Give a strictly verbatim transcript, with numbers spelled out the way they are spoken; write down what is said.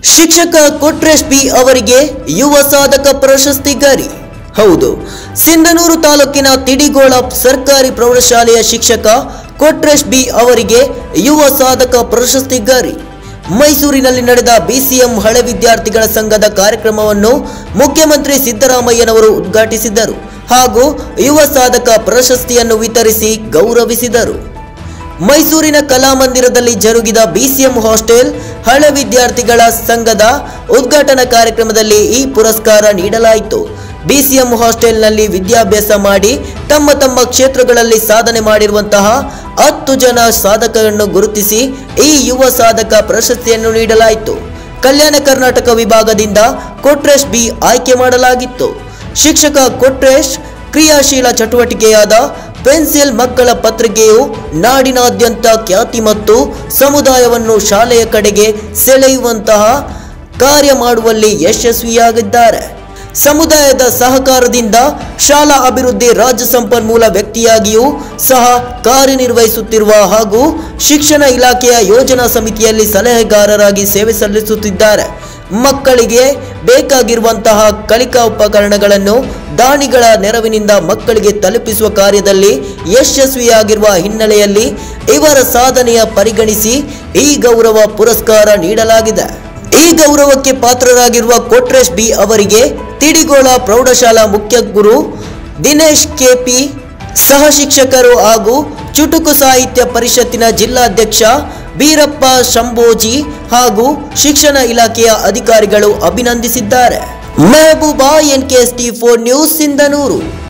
ಶಿಕ್ಷಕ ಕೊಟ್ರೇಶ್ ಬಿ ಅವರಿಗೆ ಯುವ ಸಾಧಕ ಪ್ರಶಸ್ತಿ ಗರಿ. ಹೌದು, ಸಿಂಧನೂರು ತಾಲೂಕಿನ ತಿಡಿಗೋಳ ಸರ್ಕಾರಿ ಪ್ರೌಢಶಾಲೆಯ ಶಿಕ್ಷಕ ಕೊಟ್ರೇಶ್ ಬಿ ಅವರಿಗೆ ಯುವ ಸಾಧಕ ಪ್ರಶಸ್ತಿ ಗರಿ. ಮೈಸೂರಿನಲ್ಲಿ ನಡೆದ ಬಿಸಿಎಂ ಹಳೆ ವಿದ್ಯಾರ್ಥಿಗಳ ಸಂಘದ ಕಾರ್ಯಕ್ರಮವನ್ನು ಮುಖ್ಯಮಂತ್ರಿ ಸಿದ್ದರಾಮಯ್ಯನವರು ಉದ್ಘಾಟಿಸಿದರು ಹಾಗೂ ಯುವ ಸಾಧಕ ಪ್ರಶಸ್ತಿಯನ್ನು ವಿತರಿಸಿ ಗೌರವಿಸಿದರು. ಮೈಸೂರಿನ ಕಲಾಮಂದಿರದಲ್ಲಿ ಜರುಗಿದ ಬಿಸಿಎಂ ಹಾಸ್ಟೆಲ್ ಹಳೆ ವಿದ್ಯಾರ್ಥಿಗಳ ಸಂಘದ ಉದ್ಘಾಟನಾ ಕಾರ್ಯಕ್ರಮದಲ್ಲಿ ಈ ಪುರಸ್ಕಾರ ನೀಡಲಾಯಿತು. ಬಿಸಿಎಂ ಹಾಸ್ಟೆಲ್ನಲ್ಲಿ ವಿದ್ಯಾಭ್ಯಾಸ ಮಾಡಿ ತಮ್ಮ ತಮ್ಮ ಕ್ಷೇತ್ರಗಳಲ್ಲಿ ಸಾಧನೆ ಮಾಡಿರುವಂತಹ ಹತ್ತು ಜನ ಸಾಧಕರನ್ನು ಗುರುತಿಸಿ ಈ ಯುವ ಸಾಧಕ ಪ್ರಶಸ್ತಿಯನ್ನು ನೀಡಲಾಯಿತು. ಕಲ್ಯಾಣ ಕರ್ನಾಟಕ ವಿಭಾಗದಿಂದ ಕೊಟ್ರೇಶ್ ಬಿ ಆಯ್ಕೆ ಮಾಡಲಾಗಿತ್ತು. ಶಿಕ್ಷಕ ಕೊಟ್ರೇಶ್ ಕ್ರಿಯಾಶೀಲ ಚಟುವಟಿಕೆಯಾದ ಪೆನ್ಸಿಲ್ ಮಕ್ಕಳ ಪತ್ರಿಕೆಯು ನಾಡಿನಾದ್ಯಂತ ಖ್ಯಾತಿ ಮತ್ತು ಸಮುದಾಯವನ್ನು ಶಾಲೆಯ ಕಡೆಗೆ ಸೆಳೆಯುವಂತಹ ಕಾರ್ಯ ಮಾಡುವಲ್ಲಿ ಯಶಸ್ವಿಯಾಗಿದ್ದಾರೆ. ಸಮುದಾಯದ ಸಹಕಾರದಿಂದ ಶಾಲಾ ಅಭಿವೃದ್ಧಿ ರಾಜ್ಯ ಸಂಪನ್ಮೂಲ ವ್ಯಕ್ತಿಯಾಗಿಯೂ ಸಹ ಕಾರ್ಯನಿರ್ವಹಿಸುತ್ತಿರುವ ಹಾಗೂ ಶಿಕ್ಷಣ ಇಲಾಖೆಯ ಯೋಜನಾ ಸಮಿತಿಯಲ್ಲಿ ಸಲಹೆಗಾರರಾಗಿ ಸೇವೆ ಸಲ್ಲಿಸುತ್ತಿದ್ದಾರೆ. ಮಕ್ಕಳಿಗೆ ಬೇಕಾಗಿರುವಂತಹ ಕಲಿಕಾ ಉಪಕರಣಗಳನ್ನು ದಾನಿಗಳ ನೆರವಿನಿಂದ ಮಕ್ಕಳಿಗೆ ತಲುಪಿಸುವ ಕಾರ್ಯದಲ್ಲಿ ಯಶಸ್ವಿಯಾಗಿರುವ ಹಿನ್ನೆಲೆಯಲ್ಲಿ ಇವರ ಸಾಧನೆಯ ಪರಿಗಣಿಸಿ ಈ ಗೌರವ ಪುರಸ್ಕಾರ ನೀಡಲಾಗಿದೆ. ಈ ಗೌರವಕ್ಕೆ ಪಾತ್ರರಾಗಿರುವ ಕೊಟ್ರೇಶ್ ಬಿ ಅವರಿಗೆ ತಿಡಿಗೋಳ ಪ್ರೌಢಶಾಲಾ ಮುಖ್ಯ ಗುರು ದಿನೇಶ್ ಕೆಪಿ, ಸಹ ಶಿಕ್ಷಕರು ಹಾಗೂ ಚುಟುಕು ಸಾಹಿತ್ಯ ಪರಿಷತ್ತಿನ ಜಿಲ್ಲಾಧ್ಯಕ್ಷ ಬೀರಪ್ಪ ಶಂಭೋಜಿ ಹಾಗೂ ಶಿಕ್ಷಣ ಇಲಾಖೆಯ ಅಧಿಕಾರಿಗಳು ಅಭಿನಂದಿಸಿದ್ದಾರೆ. Mehbooba N K S T four news Sindhanur.